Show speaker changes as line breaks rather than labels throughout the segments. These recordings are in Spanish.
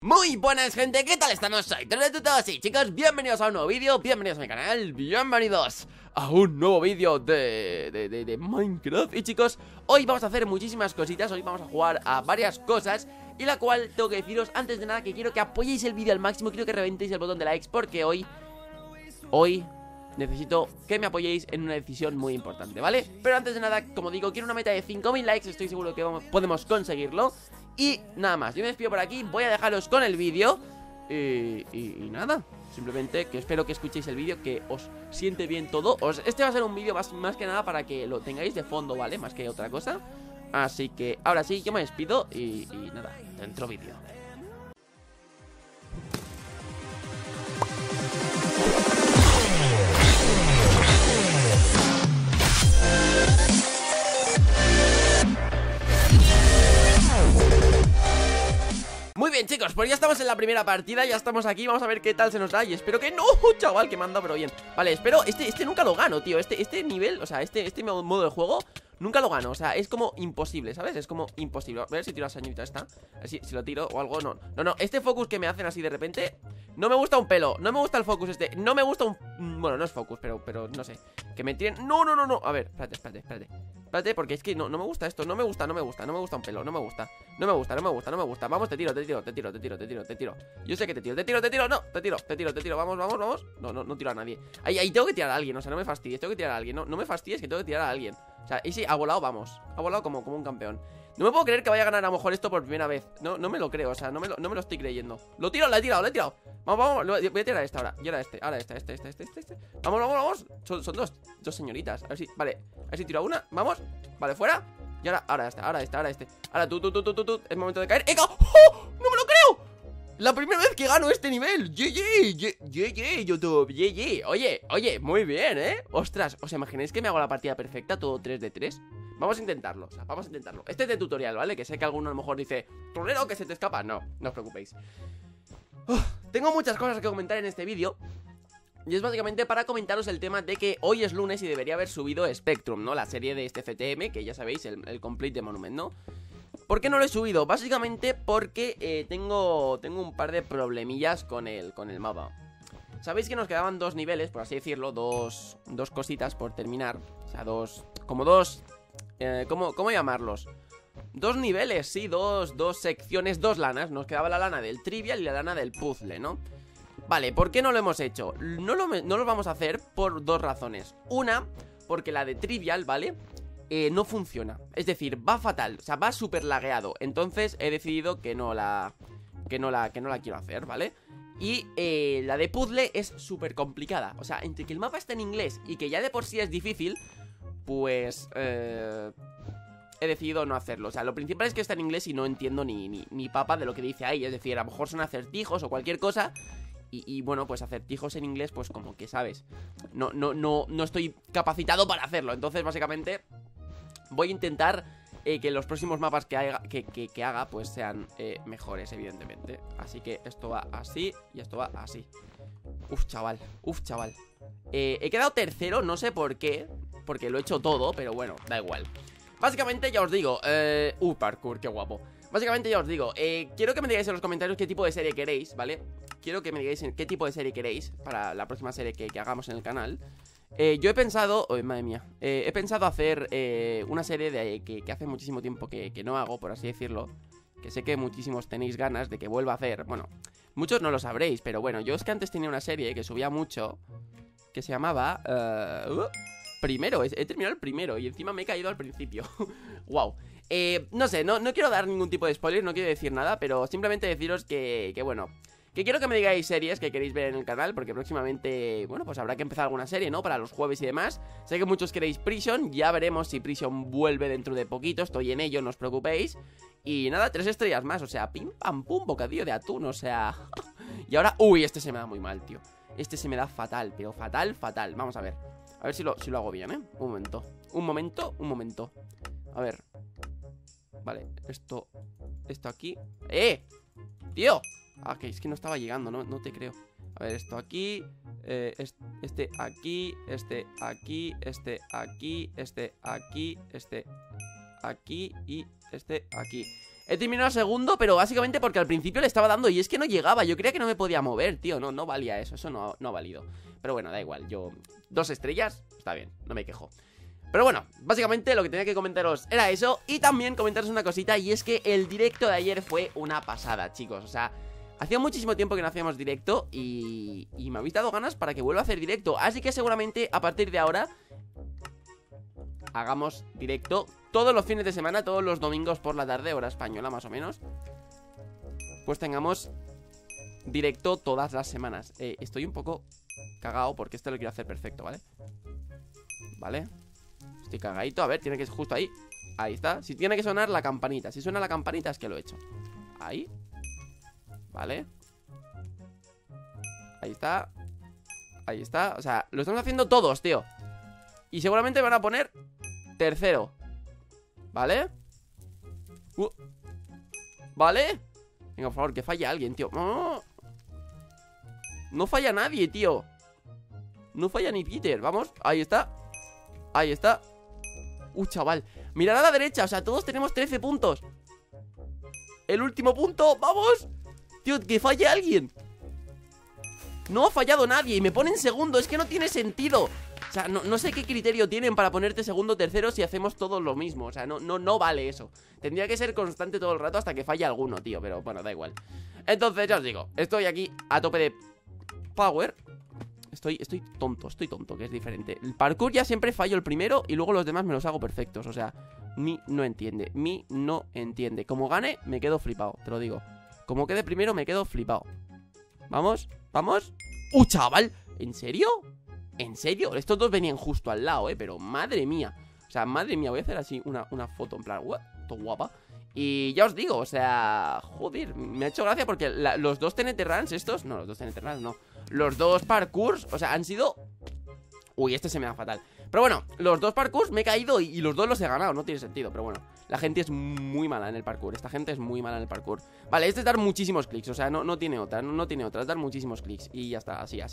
Muy buenas, gente, ¿qué tal estamos? Soy Todos y chicos, bienvenidos a un nuevo vídeo, bienvenidos a mi canal, bienvenidos a un nuevo vídeo de Minecraft. Y chicos, hoy vamos a hacer muchísimas cositas, hoy vamos a jugar a varias cosas. Y la cual tengo que deciros antes de nada que quiero que apoyéis el vídeo al máximo, quiero que reventéis el botón de likes porque hoy necesito que me apoyéis en una decisión muy importante, ¿vale? Pero antes de nada, como digo, quiero una meta de 5000 likes, estoy seguro que podemos conseguirlo. Y nada más, yo me despido por aquí, voy a dejaros con el vídeo y nada, simplemente que espero que escuchéis el vídeo, que os siente bien todo. Este va a ser un vídeo más que nada para que lo tengáis de fondo, ¿vale? Más que otra cosa. Así que ahora sí, yo me despido y nada, dentro vídeo. Muy bien, chicos, pues ya estamos en la primera partida, ya estamos aquí, vamos a ver qué tal se nos da. Y espero que no, chaval, que me anda pero bien. Vale, espero, este nunca lo gano, tío. Este nivel, o sea, este modo de juego nunca lo gano, o sea, es como imposible, ¿sabes? Es como imposible. A ver si tiro la señorita esta, a ver si lo tiro o algo, no, este focus que me hacen así de repente no me gusta un pelo, no me gusta el focus no me gusta un... Bueno, no es focus, pero no sé, que me tiren... No, a ver, espérate, porque es que no me gusta esto, no me gusta un pelo, no me gusta. Vamos, te tiro. Yo sé que te tiro, vamos. No tiro a nadie. Ahí tengo que tirar a alguien, o sea, no me fastidies, tengo que tirar a alguien, no me fastidies que tengo que tirar a alguien. O sea, y sí, ha volado, vamos, ha volado como un campeón. No me puedo creer que vaya a ganar a lo mejor esto por primera vez. No me lo creo, o sea, no me lo estoy creyendo. Lo he tirado. Vamos, voy a tirar a esta ahora. Y ahora este. Vamos. Son dos señoritas. A ver si, vale, a ver si tiro a una, vamos. Vale, fuera. Y ahora este. Ahora tú. Es momento de caer. ¡Oh! ¡No me lo creo! La primera vez que gano este nivel. YouTube. Oye, muy bien, Ostras, ¿os imagináis que me hago la partida perfecta? Todo 3 de 3. Vamos a intentarlo, Este es de tutorial, ¿vale? Que sé que alguno a lo mejor dice, trolero, que se te escapa. No os preocupéis. Tengo muchas cosas que comentar en este vídeo. Y es básicamente para comentaros el tema de que hoy es lunes y debería haber subido Spectrum, ¿no? La serie de este FTM, que ya sabéis, el Complete de Monument, ¿no? ¿Por qué no lo he subido? Básicamente porque tengo un par de problemillas con el mapa. Sabéis que nos quedaban dos niveles, por así decirlo, dos cositas por terminar. O sea, ¿cómo llamarlos? Dos niveles, sí, dos secciones, dos lanas. Nos quedaba la lana del trivial y la lana del puzzle, ¿no? Vale, ¿por qué no lo hemos hecho? No lo vamos a hacer por dos razones. Una, porque la de trivial, ¿vale? No funciona, es decir, va fatal, o sea, va súper lagueado. Entonces he decidido que no la quiero hacer, ¿vale? Y la de puzzle es súper complicada. O sea, entre que el mapa está en inglés y que ya de por sí es difícil, pues he decidido no hacerlo. O sea, lo principal es que está en inglés y no entiendo ni papa de lo que dice ahí. Es decir, a lo mejor son acertijos o cualquier cosa. Y bueno, pues acertijos en inglés, pues como que, ¿sabes? No estoy capacitado para hacerlo. Entonces, básicamente, voy a intentar que los próximos mapas que haga pues sean mejores, evidentemente. Así que esto va así y esto va así. Uf, chaval. He quedado tercero, no sé por qué, porque lo he hecho todo, pero bueno, da igual. Básicamente ya os digo, parkour, qué guapo. Básicamente ya os digo, quiero que me digáis en los comentarios qué tipo de serie queréis, ¿vale? Quiero que me digáis qué tipo de serie queréis para la próxima serie que hagamos en el canal. Yo he pensado, madre mía, he pensado hacer una serie que hace muchísimo tiempo que no hago, por así decirlo. Que sé que muchísimos tenéis ganas de que vuelva a hacer. Bueno, muchos no lo sabréis, pero bueno, yo es que antes tenía una serie que subía mucho, que se llamaba Primero, he terminado el primero y encima me he caído al principio. Wow. No sé, no quiero dar ningún tipo de spoiler, no quiero decir nada, pero simplemente deciros que bueno, que quiero que me digáis series que queréis ver en el canal, porque próximamente, bueno, pues habrá que empezar alguna serie, ¿no? Para los jueves y demás. Sé que muchos queréis Prison, ya veremos si Prison vuelve dentro de poquito, estoy en ello, no os preocupéis. Y nada, 3 estrellas más, o sea, pim pam pum, bocadillo de atún, o sea... Y ahora, este se me da muy mal, tío. Este se me da fatal, pero fatal. Vamos a ver si lo hago bien, Un momento. A ver. Vale, esto aquí. ¡Tío! Que es que no estaba llegando, no te creo. A ver, esto aquí, este aquí, este aquí, este aquí, este aquí, este aquí y este aquí. He terminado segundo, pero básicamente porque al principio le estaba dando y es que no llegaba. Yo creía que no me podía mover, tío. No valía eso, no ha valido. Pero bueno, da igual, yo... 2 estrellas, está bien, no me quejo. Pero bueno, básicamente lo que tenía que comentaros era eso. Y también comentaros una cosita, y es que el directo de ayer fue una pasada, chicos. O sea, hacía muchísimo tiempo que no hacíamos directo y me habéis dado ganas para que vuelva a hacer directo. Así que seguramente a partir de ahora hagamos directo todos los fines de semana, todos los domingos por la tarde, hora española más o menos. Pues tengamos directo todas las semanas. Estoy un poco cagado porque esto lo quiero hacer perfecto, ¿vale? Vale. Estoy cagadito, a ver, tiene que ser justo ahí. Ahí está, si tiene que sonar la campanita. Si suena la campanita es que lo he hecho. Ahí. Vale. Ahí está. Ahí está, o sea, lo estamos haciendo todos, tío. Y seguramente van a poner tercero. ¿Vale? ¿Vale? Venga, por favor, que falle alguien, tío. No falla nadie, tío. No falla ni Peter, vamos, ahí está. Ahí está. Chaval, mirad a la derecha, o sea, todos tenemos 13 puntos. El último punto, vamos. Tío, que falle alguien. No ha fallado nadie y me ponen segundo, es que no tiene sentido. O sea, no sé qué criterio tienen para ponerte segundo o tercero si hacemos todos lo mismo. O sea, no vale eso. Tendría que ser constante todo el rato hasta que falle alguno, tío. Pero bueno, da igual. Entonces, ya os digo, estoy aquí a tope de power. Estoy tonto, que es diferente. El parkour ya siempre fallo el primero y luego los demás me los hago perfectos. O sea, no entiende. No entiende. Como gane, me quedo flipado, te lo digo. Como quede primero, me quedo flipado. Vamos, vamos. Chaval, ¿en serio? ¿En serio? Estos dos venían justo al lado, pero madre mía. O sea, madre mía, voy a hacer así una foto en plan, todo guapa. Y ya os digo, o sea, joder, me ha hecho gracia porque los dos TNT runs estos, no, los dos TNT runs no, los dos parkours, o sea, han sido... Uy, este se me da fatal. Pero bueno, los dos parkours me he caído y los dos los he ganado, no tiene sentido, pero bueno. La gente es muy mala en el parkour, esta gente es muy mala en el parkour. Vale, este es dar muchísimos clics, o sea, no tiene otra, no tiene otra, es dar muchísimos clics. Y ya está, así.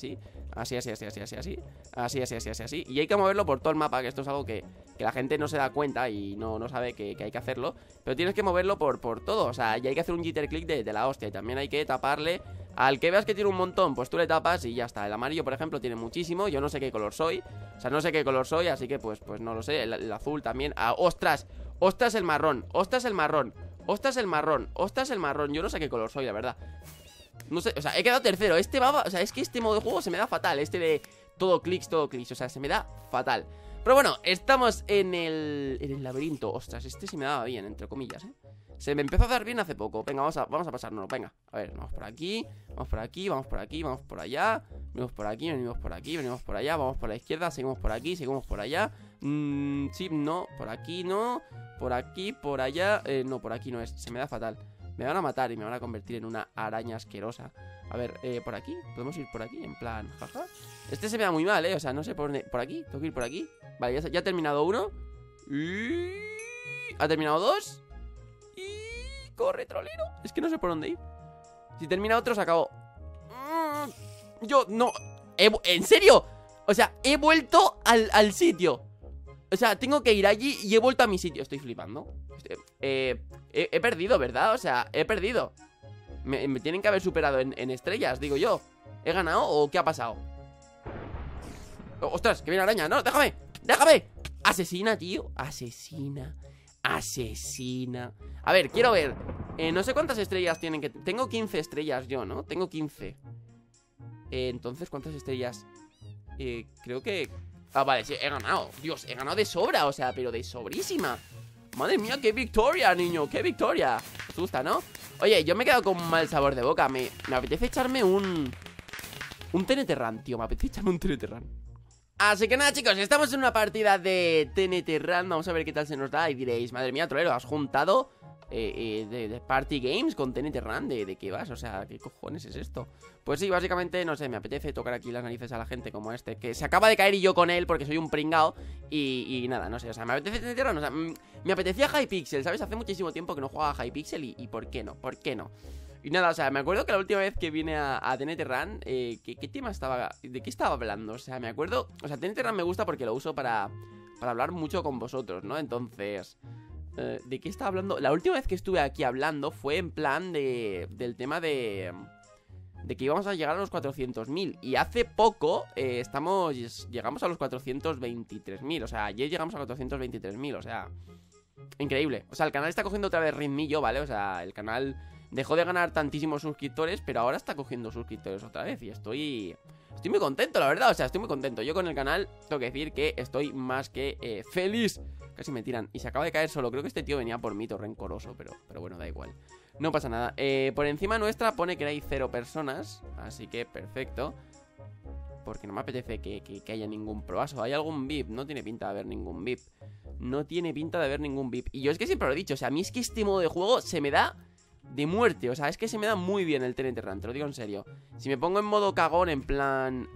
Y hay que moverlo por todo el mapa, que esto es algo que la gente no se da cuenta y no sabe que hay que hacerlo. Pero tienes que moverlo por todo, o sea, y hay que hacer un jitter click de la hostia. Y también hay que taparle al que veas que tiene un montón, pues tú le tapas y ya está. El amarillo, por ejemplo, tiene muchísimo, yo no sé qué color soy. O sea, no sé qué color soy, así que pues no lo sé. El azul también, ¡ostras! ¡Ostras el marrón! ¡Ostras el marrón! ¡Ostras el marrón! ¡Ostras el marrón! Yo no sé qué color soy, la verdad. No sé, o sea, he quedado tercero. O sea, es que este modo de juego se me da fatal. Este de todo clics, o sea, se me da fatal. Pero bueno, estamos en el laberinto. Ostras, este se me daba bien, entre comillas, Se me empezó a dar bien hace poco. Venga, vamos a pasárnoslo, venga. A ver, vamos por aquí, vamos por aquí, vamos por aquí, vamos por allá. Venimos por aquí, venimos por aquí, venimos por allá. Vamos por la izquierda, seguimos por aquí, seguimos por allá. Sí, no, por aquí no. Por aquí, por allá, no, por aquí no es, se me da fatal. Me van a matar y me van a convertir en una araña asquerosa. A ver, por aquí, podemos ir por aquí, en plan, jaja. Este se me da muy mal, o sea, no sé por dónde. Por aquí, tengo que ir por aquí. Vale, ya ha terminado uno. Y... ha terminado dos. Y... corre, trolero. Es que no sé por dónde ir. Si termina otro, se acabó. Yo, no. ¿En serio? O sea, he vuelto al sitio. O sea, tengo que ir allí y he vuelto a mi sitio. Estoy flipando. He perdido, ¿verdad? O sea, he perdido. Me tienen que haber superado en estrellas, digo yo. ¿He ganado o qué ha pasado? ¡Ostras! ¡Que viene araña! ¡No! ¡Déjame! ¡Déjame! Asesina, tío. Asesina. A ver, quiero ver. No sé cuántas estrellas tienen que... Tengo 15 estrellas yo, ¿no? Tengo 15. Entonces, ¿cuántas estrellas? Creo que... vale, sí, he ganado. Dios, he ganado de sobra, o sea, pero de sobrísima. Madre mía, qué victoria, niño, qué victoria. ¿Te gusta, no? Oye, yo me he quedado con un mal sabor de boca. Me apetece echarme un TNT Run, tío. Me apetece echarme un TNT Run. Así que nada, chicos, estamos en una partida de TNT Run. Vamos a ver qué tal se nos da. Y diréis, madre mía, trolero, has juntado de Party Games con TNT Run. ¿De qué vas? O sea, ¿qué cojones es esto? Pues sí, básicamente, no sé, me apetece tocar aquí las narices a la gente como este, que se acaba de caer y yo con él porque soy un pringao. Y nada, no sé, o sea, me apetece TNT Run. O sea, me apetecía Hypixel, ¿sabes? Hace muchísimo tiempo que no jugaba a Hypixel y ¿por qué no? ¿Por qué no? Y nada, o sea, me acuerdo que la última vez que vine a TNT Run, ¿qué tema estaba? ¿De qué estaba hablando? O sea, me acuerdo... O sea, TNT Run me gusta porque lo uso para hablar mucho con vosotros, ¿no? Entonces... ¿De qué estaba hablando? La última vez que estuve aquí hablando fue en plan del tema de que íbamos a llegar a los 400.000. Y hace poco llegamos a los 423.000. O sea, ayer llegamos a 423.000. O sea, increíble. O sea, el canal está cogiendo otra vez ritmillo, ¿vale? O sea, el canal dejó de ganar tantísimos suscriptores, pero ahora está cogiendo suscriptores otra vez. Y estoy muy contento, la verdad. O sea, estoy muy contento. Yo con el canal tengo que decir que estoy más que feliz. Casi me tiran. Y se acaba de caer solo. Creo que este tío venía por mí, todo rencoroso. Pero bueno, da igual. No pasa nada. Por encima nuestra pone que hay 0 personas. Así que perfecto. Porque no me apetece que haya ningún proaso. ¿Hay algún VIP? No tiene pinta de haber ningún VIP. No tiene pinta de haber ningún VIP. Y yo es que siempre lo he dicho. O sea, a mí es que este modo de juego se me da de muerte. O sea, es que se me da muy bien el TNT Run. Te lo digo en serio. Si me pongo en modo cagón, en plan...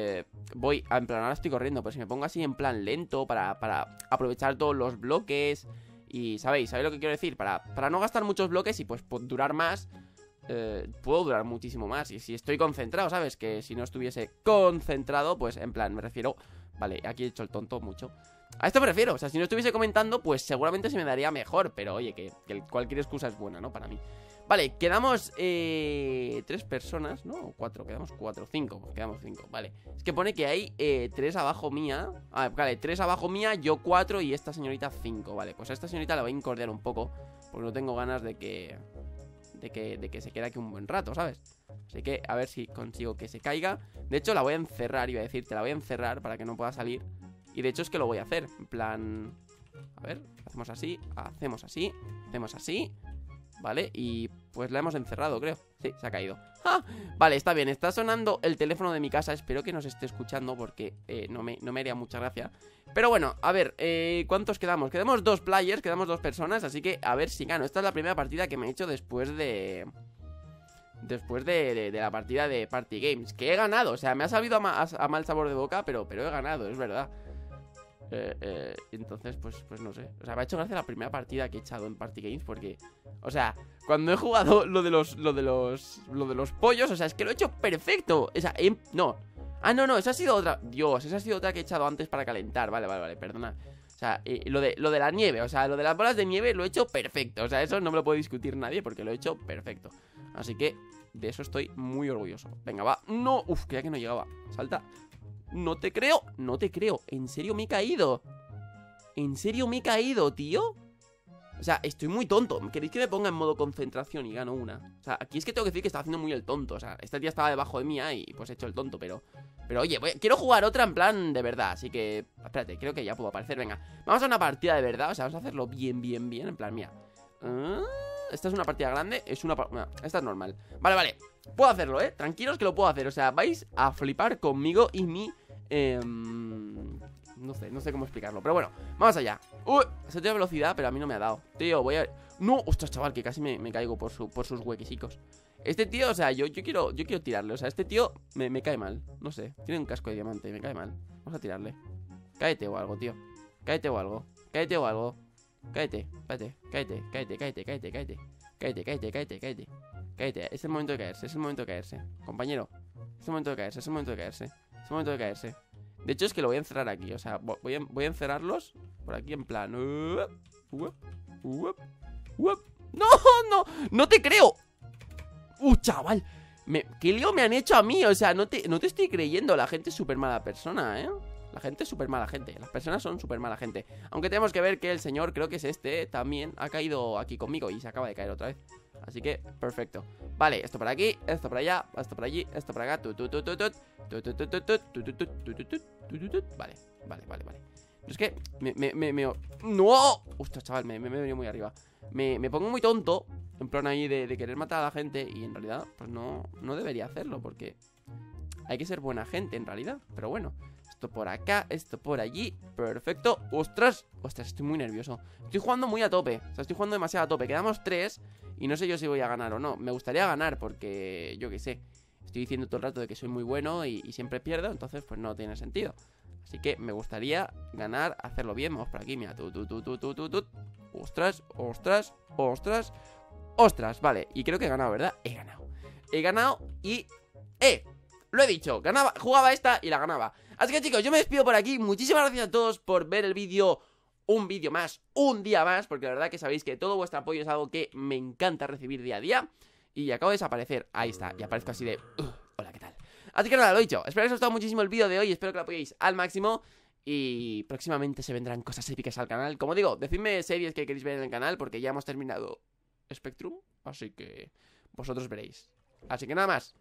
en plan, ahora estoy corriendo. Pero si me pongo así en plan lento para aprovechar todos los bloques... Y ¿sabéis lo que quiero decir? Para no gastar muchos bloques y pues durar más. Puedo durar muchísimo más. Y si estoy concentrado, ¿sabes? Que si no estuviese concentrado, pues en plan, me refiero... Vale, aquí he hecho el tonto mucho. A esto me refiero, o sea, si no estuviese comentando, pues seguramente se me daría mejor. Pero oye, que cualquier excusa es buena, ¿no? Para mí. Vale, quedamos 3 personas, ¿no? O 4, quedamos 4, 5, pues quedamos 5, vale. Es que pone que hay 3 abajo mía. Vale, 3 abajo mía, yo 4 y esta señorita 5. Vale, pues a esta señorita la voy a incordiar un poco, porque no tengo ganas de que se quede aquí un buen rato, ¿sabes? Así que a ver si consigo que se caiga. De hecho la voy a encerrar, iba a decir, te la voy a encerrar para que no pueda salir. Y de hecho es que lo voy a hacer, en plan... A ver, hacemos así, hacemos así, hacemos así. Vale, y pues la hemos encerrado, creo. Sí, se ha caído. ¡Ah! Vale, está bien, está sonando el teléfono de mi casa. Espero que nos esté escuchando porque no me haría mucha gracia. Pero bueno, a ver, ¿cuántos quedamos? Quedamos 2 players, quedamos 2 personas. Así que a ver si gano. Esta es la primera partida que me he hecho después de la partida de Party Games. Que he ganado, o sea, me ha sabido a mal sabor de boca, pero he ganado, es verdad. Entonces, pues no sé. O sea, me ha hecho gracia la primera partida que he echado en Party Games porque, o sea, cuando he jugado lo de los pollos, o sea, es que lo he hecho perfecto. O sea, no. Ah, no, esa ha sido otra. Dios, esa ha sido otra que he echado antes para calentar. Vale, perdona. O sea, lo de la nieve, o sea, lo de las bolas de nieve lo he hecho perfecto. O sea, eso no me lo puede discutir nadie porque lo he hecho perfecto. Así que de eso estoy muy orgulloso. Venga, va. No, creía que no llegaba. Salta. No te creo, en serio me he caído. En serio me he caído, tío. O sea, estoy muy tonto. ¿Queréis que me ponga en modo concentración y gano una? O sea, aquí es que tengo que decir que estaba haciendo muy el tonto. O sea, esta tía estaba debajo de mía y pues he hecho el tonto. Pero oye, quiero jugar otra en plan de verdad. Así que, espérate, creo que ya puedo aparecer. Venga, vamos a una partida de verdad. O sea, vamos a hacerlo bien. En plan, mira. Esta es una partida grande. Esta es normal. Vale. Puedo hacerlo, tranquilos que lo puedo hacer. O sea, vais a flipar conmigo y mi... no sé cómo explicarlo. Pero bueno, vamos allá. Se tiene velocidad, pero a mí no me ha dado. Tío, voy a... No, ostras, chaval, que casi me caigo por sus huequisicos. Este tío, o sea, yo quiero tirarle. O sea, este tío me cae mal. No sé, tiene un casco de diamante, me cae mal. Vamos a tirarle. Cáete o algo, tío. Cáete o algo. Cáete. Espérate. Cáete. Es el momento de caerse. Compañero. Es el momento de caerse. De hecho es que lo voy a encerrar aquí. O sea, voy a encerrarlos por aquí en plan. No te creo. Chaval, ¿qué lío me han hecho a mí? O sea, no te estoy creyendo. La gente es súper mala persona, La gente es súper mala gente. Las personas son súper mala gente. Aunque tenemos que ver que el señor, creo que es este, también ha caído aquí conmigo y se acaba de caer otra vez. Así que, perfecto. Vale, esto por aquí, esto por allá, esto por allí, esto por acá. Vale. Es que ¡No! Ostras, chaval, me he venido muy arriba. Me pongo muy tonto, en plan ahí de querer matar a la gente. Y en realidad, pues no debería hacerlo, porque hay que ser buena gente en realidad. Pero bueno, esto por acá, esto por allí. Perfecto. ¡Ostras! Estoy muy nervioso. Estoy jugando muy a tope. O sea, estoy jugando demasiado a tope. Quedamos 3 y no sé yo si voy a ganar o no. Me gustaría ganar porque, yo qué sé, estoy diciendo todo el rato de que soy muy bueno y siempre pierdo. Entonces, pues no tiene sentido. Así que me gustaría ganar, hacerlo bien. Vamos por aquí, mira. Ostras, vale. Y creo que he ganado, ¿verdad? He ganado y... Lo he dicho, jugaba esta y la ganaba. Así que chicos, yo me despido por aquí. Muchísimas gracias a todos por ver el vídeo un vídeo más, un día más, porque la verdad que sabéis que todo vuestro apoyo es algo que me encanta recibir día a día. Y acabo de desaparecer, ahí está, y aparezco así de... hola, ¿qué tal? Así que nada, lo dicho, espero que os haya gustado muchísimo el vídeo de hoy, espero que lo apoyéis al máximo. Y próximamente se vendrán cosas épicas al canal. Como digo, decidme series que queréis ver en el canal, porque ya hemos terminado Spectrum, así que vosotros veréis. Así que nada más.